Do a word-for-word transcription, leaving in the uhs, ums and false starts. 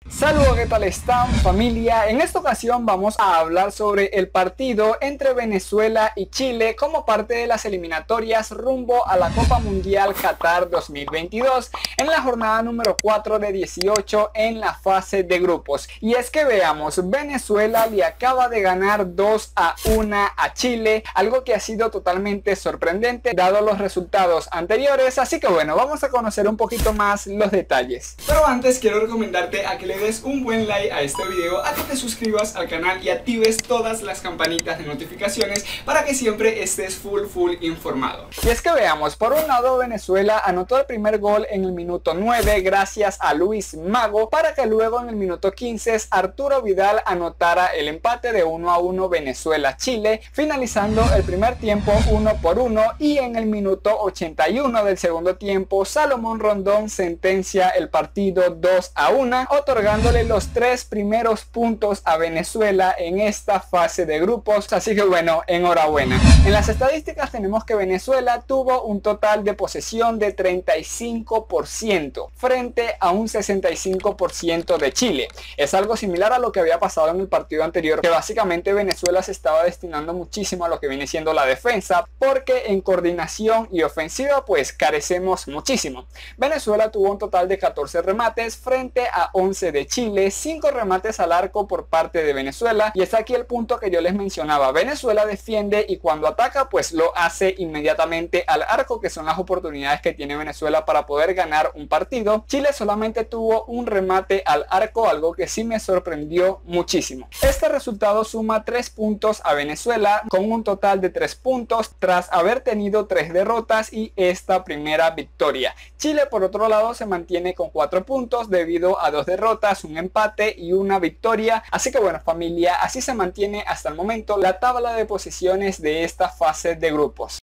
Saludos, ¿qué tal están, familia? En esta ocasión vamos a hablar sobre el partido entre Venezuela y Chile como parte de las eliminatorias rumbo a la Copa Mundial Qatar dos mil veintidós en la jornada número cuatro de dieciocho en la fase de grupos. Y es que veamos, Venezuela le acaba de ganar dos a uno a Chile, algo que ha sido totalmente sorprendente dado los resultados anteriores, así que bueno, vamos a conocer un poquito más los detalles. Pero antes quiero recomendarte a que le des un buen like a este video, a que te suscribas al canal y actives todas las campanitas de notificaciones para que siempre estés full full informado. Y es que veamos, por un lado Venezuela anotó el primer gol en el minuto nueve gracias a Luis Mago, para que luego en el minuto quince Arturo Vidal anotara el empate de uno a uno Venezuela-Chile, finalizando el primer tiempo uno por uno, y en el minuto ochenta y uno del segundo tiempo Salomón Rondón sentencia el partido dos a uno, otorgándole los tres primeros puntos a Venezuela en esta fase de grupos, así que bueno, enhorabuena. En las estadísticas tenemos que Venezuela tuvo un total de posesión de treinta y cinco por ciento frente a un sesenta y cinco por ciento de Chile. Es algo similar a lo que había pasado en el partido anterior, que básicamente Venezuela se estaba destinando muchísimo a lo que viene siendo la defensa, porque en coordinación y ofensiva pues carecemos muchísimo. Venezuela tuvo un total de catorce remates frente a once de Chile, cinco remates al arco por parte de Venezuela, y está aquí el punto que yo les mencionaba. Venezuela defiende y cuando ataca pues lo hace inmediatamente al arco, que son las oportunidades que tiene Venezuela para poder ganar un partido. Chile solamente tuvo un remate al arco, algo que sí me sorprendió muchísimo. Este resultado suma tres puntos a Venezuela con un total de tres puntos tras haber tenido tres derrotas y esta primera victoria. Chile por otro lado se mantiene con cuatro puntos debido a dos derrotas, un empate y una victoria, así que bueno, familia, así se mantiene hasta el momento la tabla de posiciones de esta fase de grupos.